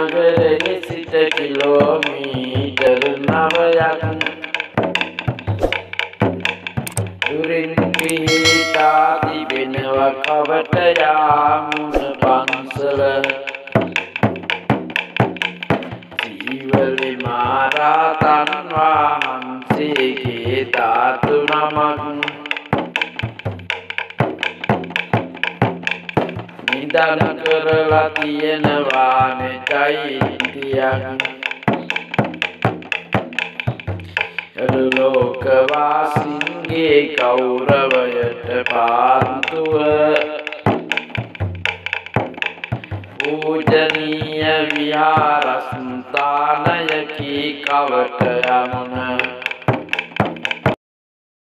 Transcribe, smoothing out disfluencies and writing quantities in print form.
නගරෙහි සිට කිලෝමීටර් 9ක් දුරින් පිහිටා තිබෙනවා කවට යාමුන පන්සල. සීවලි මහරහතන් වහන්සේගේ ධාතු නමක් නිදන් කරලා තියෙනවානේ චෛත්‍යයක්. ලෝකවාසීන්ගේ ගෞරවයට පාන්තුව පූජනීය විහාරස්ථානයකි කවට යමුන